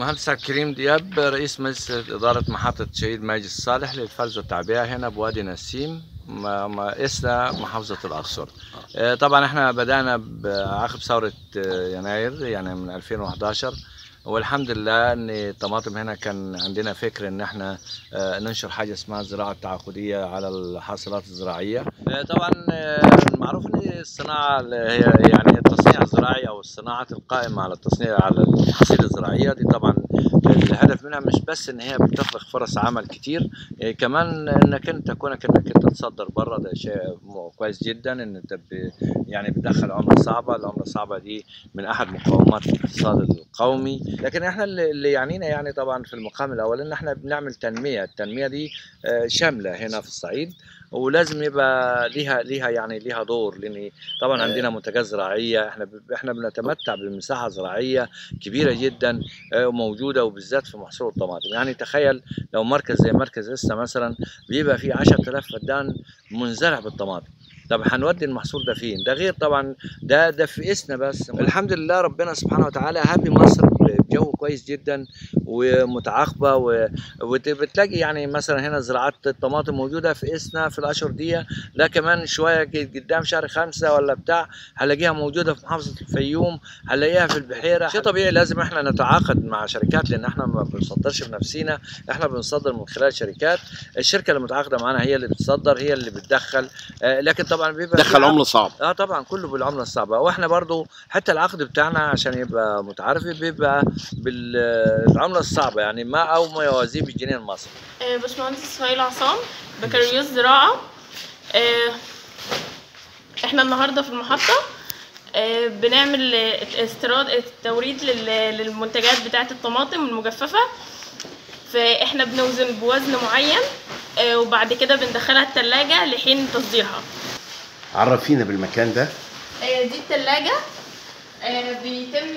المهندس عبد الكريم دياب، رئيس مجلس إدارة محطة شهيد ماجد صالح للفرز والتعبئة هنا بوادي نسيم، إسنا محافظة الأقصر. طبعا احنا بدأنا عقب ثورة يناير يعني من 2011، والحمد لله ان الطماطم هنا كان عندنا فكر ان احنا ننشر حاجه اسمها الزراعه التعاقديه على الحاصلات الزراعيه. طبعا معروف ان الصناعه هي يعني التصنيع الزراعي او الصناعات القائمه على التصنيع على المحاصيل الزراعيه دي، طبعا الهدف منها مش بس ان هي بتخلق فرص عمل كتير، كمان انك انت كونك انك انت تصدر بره، ده شيء كويس جدا. ان انت يعني بتدخل عمله صعبه، العمله الصعبه دي من احد مقومات الاقتصاد القومي. لكن احنا اللي يعنينا يعني طبعا في المقام الاول ان احنا بنعمل تنميه، التنميه دي شامله هنا في الصعيد، ولازم يبقى ليها يعني ليها دور، لان طبعا عندنا منتجات زراعيه، احنا بنتمتع بمساحه زراعيه كبيره جدا موجوده، وبالذات في محصول الطماطم. يعني تخيل لو مركز زي مركز إسنا مثلا بيبقى فيه 10,000 فدان منزرع بالطماطم، طب هنودي المحصول ده فين؟ ده غير طبعا ده في إسنا بس. الحمد لله ربنا سبحانه وتعالى هابي مصر بجو كويس جدا ومتعاقبه، وبتلاقي يعني مثلا هنا زراعات الطماطم موجوده في إسنا في الاشهر دي، لا كمان شويه قدام شهر 5 ولا بتاع هنلاقيها موجوده في محافظه الفيوم، هنلاقيها في البحيره. شيء طبيعي لازم احنا نتعاقد مع شركات، لان احنا ما بنصدرش بنفسنا، احنا بنصدر من خلال شركات. الشركه اللي متعاقده معانا هي اللي بتصدر، هي اللي بتدخل، لكن طبعا بيبقى دخل عمله صعب. طبعا كله بالعمله الصعبه. واحنا برضو حتى العقد بتاعنا عشان يبقى متعارف بيبقى بالعمله الصعبه، يعني ما يوازيه بالجنيه المصري. باشمهندس اسماعيل عصام، بكالوريوس زراعه. احنا النهارده في المحطه بنعمل توريد للمنتجات بتاعه الطماطم المجففه، فاحنا بنوزن بوزن معين وبعد كده بندخلها التلاجة لحين تصديرها. عرفينا بالمكان ده. دي التلاجة بيتم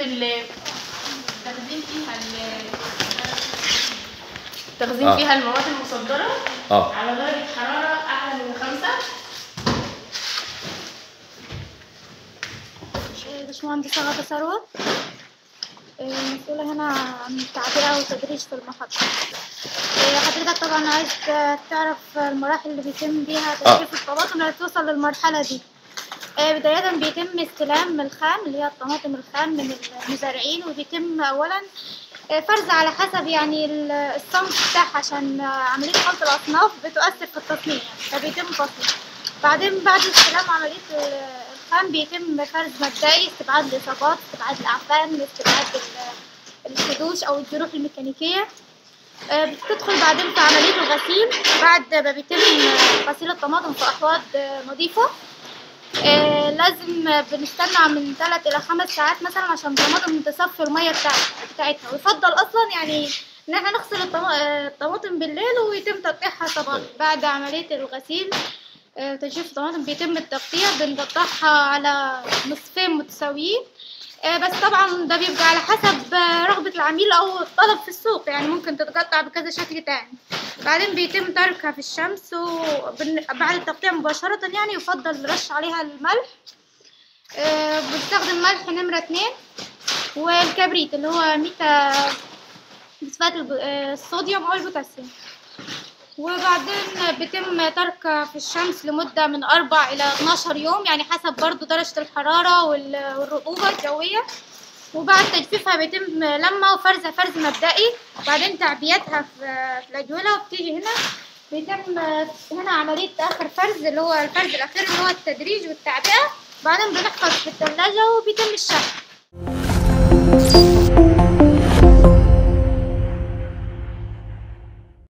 تخزين فيها المواد المصدرة على درجة حرارة أعلى من 5. باشمهندسة غادة ثروت، مسؤولة هنا عن التعبئة والتدريج في المحطة. حضرتك طبعا عايز تعرف المراحل اللي بيتم بيها تجفيف الطماطم لما توصل للمرحلة دي. بداية بيتم استلام الخام اللي هي الطماطم الخام من المزارعين، وبيتم أولا فرز على حسب يعني الصنف بتاعها، عشان عملية خلط الأصناف بتؤثر في التصنيع، فبيتم تصنيع. بعدين بعد استلام عملية الخام بيتم فرز مبدئي، استبعاد الإصابات، استبعاد الأعفان، استبعاد الخدوش أو الجروح الميكانيكية. بتدخل بعدين في عملية الغسيل بعد ما بيتم غسيل الطماطم في أحواض نظيفة. لازم بنستنى من 3 إلى 5 ساعات مثلا عشان الطماطم تصفي المية بتاعتها، ويفضل أصلا يعني إن احنا نغسل الطماطم بالليل ويتم تقطيعها صباحا. بعد عملية الغسيل تجفيف الطماطم بيتم التقطيع، بنقطعها على نصفين متساويين، بس طبعا ده بيبقى على حسب رغبة العميل أو الطلب في السوق، يعني ممكن تتقطع بكذا شكل تاني. بعدين بيتم تركها في الشمس، وبعد التقطيع مباشرة يعني يفضل رش عليها الملح. بنستخدم ملح نمرة 2 والكبريت اللي هو ميتا فوسفات الصوديوم أو البوتاسيوم. وبعدين بيتم تركها في الشمس لمدة من 4 إلى 12 يوم، يعني حسب برضو درجة الحرارة والرطوبة الجوية. وبعد تجفيفها بيتم لمها وفرزها فرز مبدئي، وبعدين تعبيتها في الأجولة، وبتيجي هنا بيتم هنا عملية آخر فرز اللي هو الفرز الأخير اللي هو التدريج والتعبئة. بعدين بنحفظ في الثلاجة وبيتم الشحن.